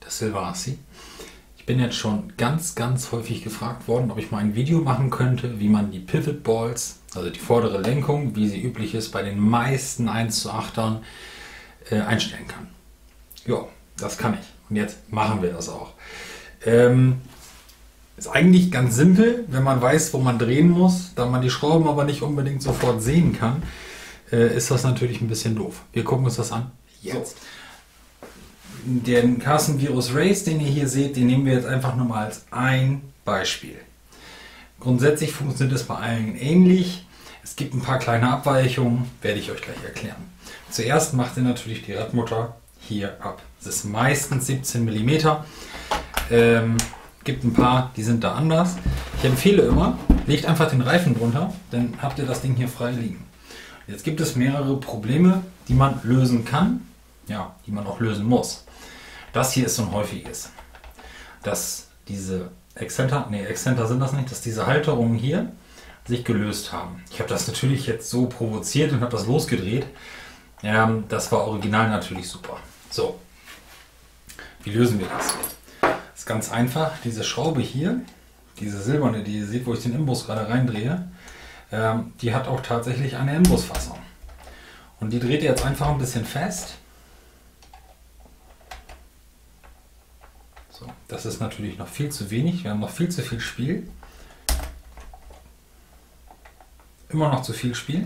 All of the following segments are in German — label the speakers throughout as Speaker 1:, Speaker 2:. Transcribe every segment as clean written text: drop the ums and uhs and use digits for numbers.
Speaker 1: Silvassi. Ich bin jetzt schon ganz häufig gefragt worden, ob ich mal ein Video machen könnte, wie man die Pivot Balls, also die vordere Lenkung, wie sie üblich ist, bei den meisten 1:8ern einstellen kann. Ja, das kann ich. Und jetzt machen wir das auch. Ist eigentlich ganz simpel, wenn man weiß, wo man drehen muss, da man die Schrauben aber nicht unbedingt sofort sehen kann, ist das natürlich ein bisschen doof. Wir gucken uns das an. Jetzt. So. Den Carson Virus Race, den ihr hier seht, den nehmen wir jetzt einfach nur mal als ein Beispiel. Grundsätzlich funktioniert es bei allen ähnlich. Es gibt ein paar kleine Abweichungen, werde ich euch gleich erklären. Zuerst macht ihr natürlich die Radmutter hier ab. Das ist meistens 17 mm. Gibt ein paar, die sind da anders. Ich empfehle immer, legt einfach den Reifen drunter, dann habt ihr das Ding hier frei liegen. Jetzt gibt es mehrere Probleme, die man lösen kann, ja, die man auch lösen muss. Das hier ist so ein häufiges, dass diese Exzenter sind das nicht, dass diese Halterungen hier sich gelöst haben. Ich habe das natürlich jetzt so provoziert und habe das losgedreht. Das war original natürlich super. So, wie lösen wir das? Das ist ganz einfach. Diese Schraube hier, diese silberne, die ihr seht, wo ich den Imbus gerade reindrehe, die hat auch tatsächlich eine Imbusfassung. Und die dreht ihr jetzt einfach ein bisschen fest. So, das ist natürlich noch viel zu wenig. Wir haben noch viel zu viel Spiel. Immer noch zu viel Spiel.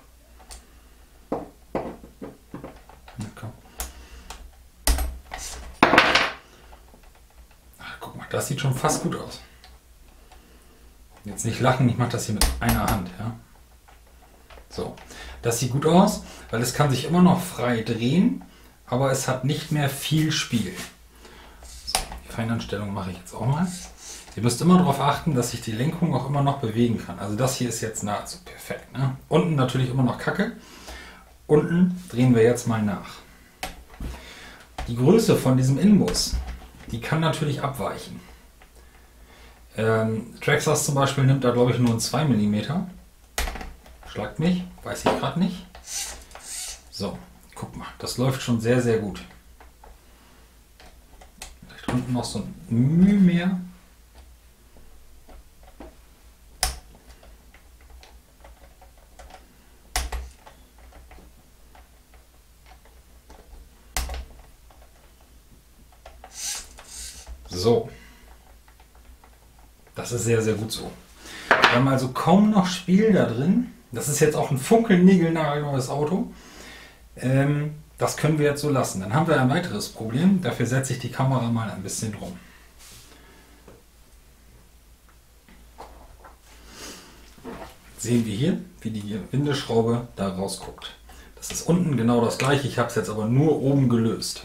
Speaker 1: Ach, guck mal, das sieht schon fast gut aus. Jetzt nicht lachen, ich mache das hier mit einer Hand. Ja? So, das sieht gut aus, weil es kann sich immer noch frei drehen, aber es hat nicht mehr viel Spiel. So, die Feinanstellung mache ich jetzt auch mal. Ihr müsst immer darauf achten, dass sich die Lenkung auch immer noch bewegen kann. Also das hier ist jetzt nahezu perfekt. Ne? Unten natürlich immer noch Kacke. Unten drehen wir jetzt mal nach. Die Größe von diesem Inbus, die kann natürlich abweichen. Traxxas zum Beispiel nimmt da glaube ich nur ein 2 mm. Schlagt mich, weiß ich gerade nicht. So, guck mal, das läuft schon sehr gut. Vielleicht unten noch so ein Mühe mehr. So, das ist sehr gut so. Wir haben also kaum noch Spiel da drin. Das ist jetzt auch ein funkelnigelnagelneues Auto. Das können wir jetzt so lassen. Dann haben wir ein weiteres Problem. Dafür setze ich die Kamera mal ein bisschen rum. Sehen wir hier, wie die Windeschraube da rausguckt. Das ist unten genau das gleiche. Ich habe es jetzt aber nur oben gelöst.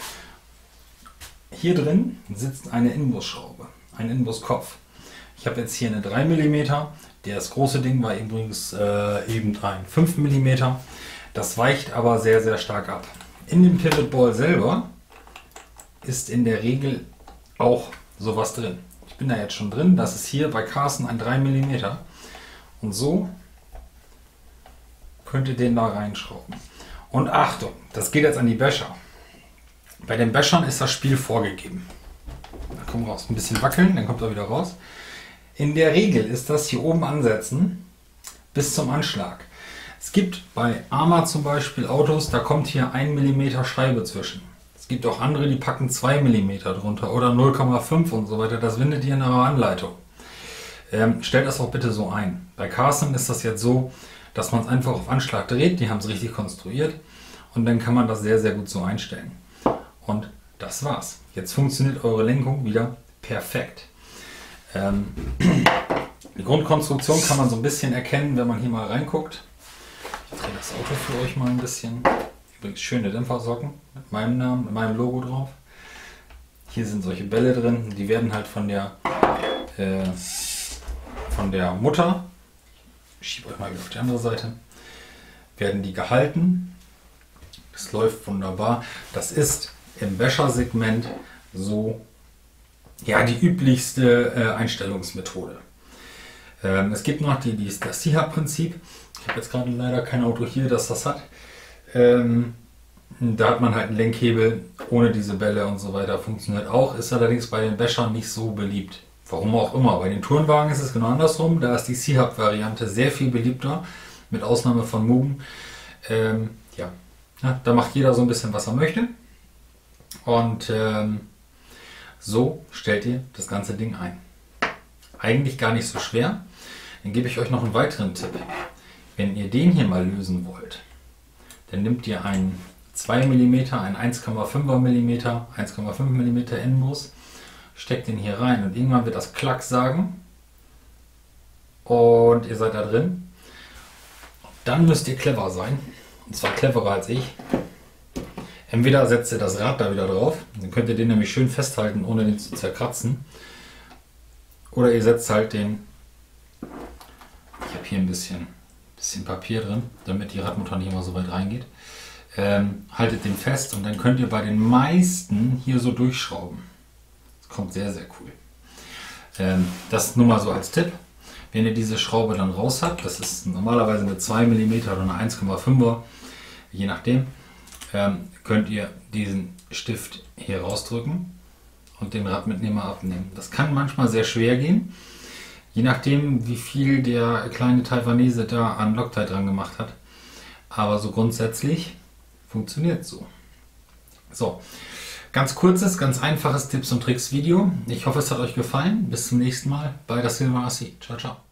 Speaker 1: Hier drin sitzt eine Inbusschraube, ein Inbuskopf. Ich habe jetzt hier eine 3 mm. Das große Ding war übrigens eben ein 5 mm. Das weicht aber sehr stark ab. In dem Pivot Ball selber ist in der Regel auch sowas drin. Ich bin da jetzt schon drin. Das ist hier bei Carson ein 3 mm. Und so könnt ihr den da reinschrauben. Und Achtung, das geht jetzt an die Becher. Bei den Bechern ist das Spiel vorgegeben. Da kommt raus. Ein bisschen wackeln, dann kommt er wieder raus. In der Regel ist das hier oben ansetzen bis zum Anschlag. Es gibt bei Arma zum Beispiel Autos, da kommt hier 1 mm Scheibe zwischen. Es gibt auch andere, die packen 2 mm drunter oder 0,5 und so weiter. Das findet ihr in eurer Anleitung. Stellt das auch bitte so ein. Bei Carson ist das jetzt so, dass man es einfach auf Anschlag dreht. Die haben es richtig konstruiert. Und dann kann man das sehr gut so einstellen. Und das war's. Jetzt funktioniert eure Lenkung wieder perfekt. Die Grundkonstruktion kann man so ein bisschen erkennen, wenn man hier mal reinguckt. Ich drehe das Auto für euch mal ein bisschen. Übrigens schöne Dämpfersocken mit meinem Namen, mit meinem Logo drauf. Hier sind solche Bälle drin. Die werden halt von der Mutter, ich schiebe euch mal wieder auf die andere Seite, werden die gehalten. Das läuft wunderbar. Das ist im Becher-Segment so ja, die üblichste Einstellungsmethode. Es gibt noch das SIHAP-Prinzip. Ich habe jetzt gerade leider kein Auto hier, das hat. Da hat man halt einen Lenkhebel ohne diese Bälle und so weiter funktioniert auch, ist allerdings bei den Bashern nicht so beliebt. Warum auch immer. Bei den Tourenwagen ist es genau andersrum. Da ist die C-Hub-Variante sehr viel beliebter, mit Ausnahme von Mugen. Ja, da macht jeder so ein bisschen, was er möchte. Und so stellt ihr das ganze Ding ein. Eigentlich gar nicht so schwer. Dann gebe ich euch noch einen weiteren Tipp. Wenn ihr den hier mal lösen wollt, dann nehmt ihr einen 2 mm, einen 1,5er mm, 1,5 mm Endbus, steckt den hier rein und irgendwann wird das Klack sagen und ihr seid da drin. Dann müsst ihr clever sein, und zwar cleverer als ich. Entweder setzt ihr das Rad da wieder drauf, dann könnt ihr den nämlich schön festhalten, ohne den zu zerkratzen. Oder ihr setzt halt den, ich habe hier ein bisschen Papier drin, damit die Radmutter nicht immer so weit reingeht. Haltet den fest und dann könnt ihr bei den meisten hier so durchschrauben. Das kommt sehr, sehr cool. Das nur mal so als Tipp. Wenn ihr diese Schraube dann raus habt, das ist normalerweise eine 2 mm oder eine 1,5er, je nachdem, könnt ihr diesen Stift hier rausdrücken und den Radmitnehmer abnehmen. Das kann manchmal sehr schwer gehen, je nachdem wie viel der kleine Taiwanese da an Loctite dran gemacht hat. Aber so grundsätzlich funktioniert so. So, ganz kurzes, ganz einfaches Tipps und Tricks Video. Ich hoffe, es hat euch gefallen. Bis zum nächsten Mal bei der Silver RC. Ciao, ciao.